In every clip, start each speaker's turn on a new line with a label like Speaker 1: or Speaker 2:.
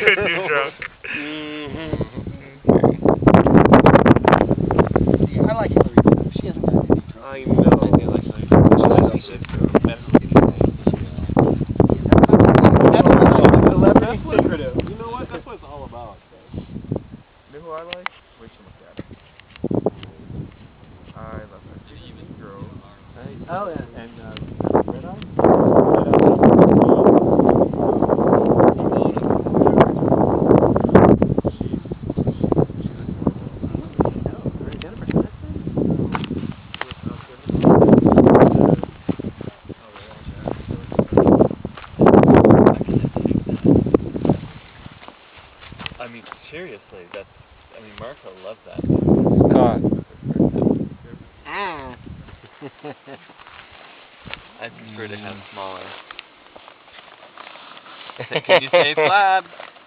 Speaker 1: Too drunk.
Speaker 2: See, I like Hillary Clinton. She hasn't gotten any trouble.
Speaker 1: I know.
Speaker 3: I do like Hillary Clinton. She likes
Speaker 2: That's
Speaker 3: it.
Speaker 2: what
Speaker 3: That's
Speaker 2: celebrity secretive.
Speaker 1: You know what? That's what it's all about. You know who I like? Rachel McAdams. I love her. She's a girl.
Speaker 2: Oh, and Red Eye?
Speaker 1: I mean, seriously, Marco loved that.
Speaker 3: God.
Speaker 2: Ah.
Speaker 1: I prefer to have smaller. Can you say flab?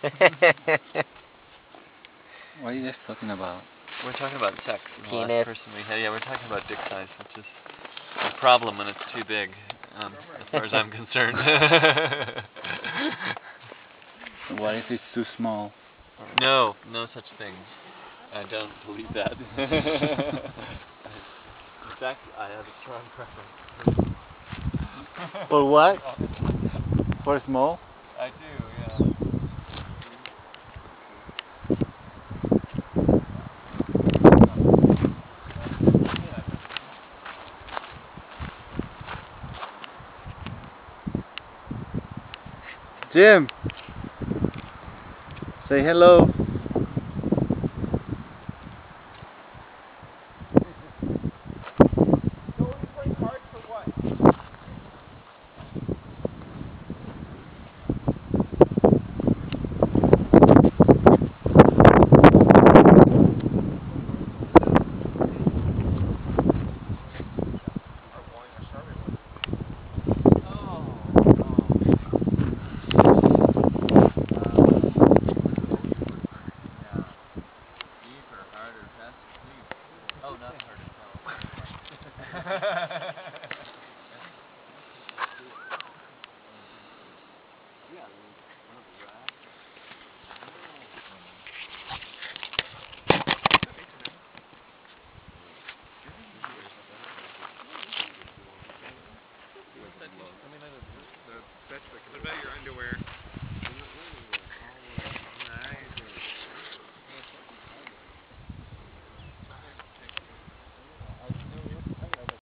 Speaker 3: What are you guys talking about?
Speaker 1: We're talking about sex.
Speaker 2: Penis.
Speaker 1: The last person we had. Yeah, we're talking about dick size, which is a problem when it's too big, as far as I'm concerned.
Speaker 3: What if it's too small?
Speaker 1: No such thing. I don't believe that. In fact, I have a strong preference.
Speaker 3: For what? For small?
Speaker 1: I do, yeah.
Speaker 3: Jim! Say hello.